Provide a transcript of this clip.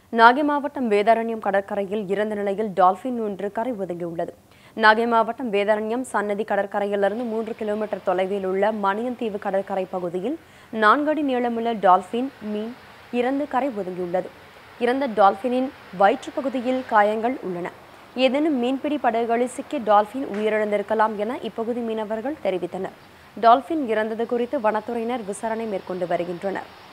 நாகை மாவட்டம் வேதாரண்யம் கடற்கரையில் இறந்த நிலையில் டால்பின் ஒன்று கரை ஒதுங்கியுள்ளது. நாகை மாவட்டம் வேதாரண்யம் சன்னதி கடற்கரையிலிருந்து 3 கிலோமீட்டர் தொலைவில் உள்ள மணியன்தீவு கடற்கரை பகுதியில் 4 அடி நீளமுள்ள டால்பின் மீன் இறந்து கரை ஒதுங்கியுள்ளது. இறந்த டால்பினின் வயிற்று பகுதியில் காயங்கள் உள்ளன. ஏதேனும் மீன்பிடி படகுகளில் சிக்கிய டால்பின் உயிரிழந்திருக்கலாம் என இப்பகுதி மீனவர்கள் தெரிவித்தனர். டால்பின் இறந்தது குறித்து வனத்துறையினர் விசாரணை மேற்கொண்டு வருகின்றனர்.